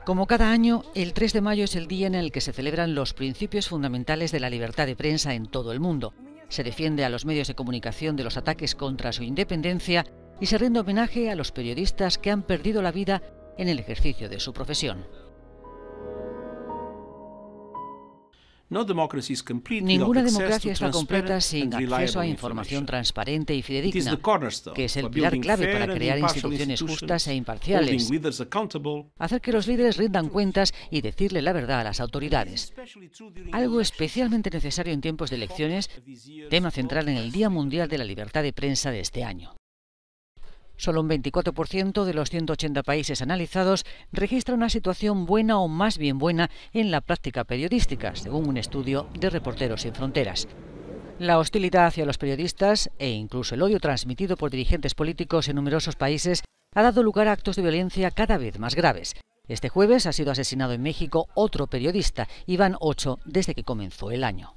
Como cada año, el 3 de mayo es el día en el que se celebran los principios fundamentales de la libertad de prensa en todo el mundo. Se defiende a los medios de comunicación de los ataques contra su independencia y se rinde homenaje a los periodistas que han perdido la vida en el ejercicio de su profesión. Ninguna democracia está completa sin acceso a información transparente y fidedigna, que es el pilar clave para crear instituciones justas e imparciales, hacer que los líderes rindan cuentas y decirle la verdad a las autoridades. Algo especialmente necesario en tiempos de elecciones, tema central en el Día Mundial de la Libertad de Prensa de este año. Solo un 24% de los 180 países analizados registra una situación buena o más bien buena en la práctica periodística, según un estudio de Reporteros Sin Fronteras. La hostilidad hacia los periodistas e incluso el odio transmitido por dirigentes políticos en numerosos países ha dado lugar a actos de violencia cada vez más graves. Este jueves ha sido asesinado en México otro periodista y van 8 desde que comenzó el año.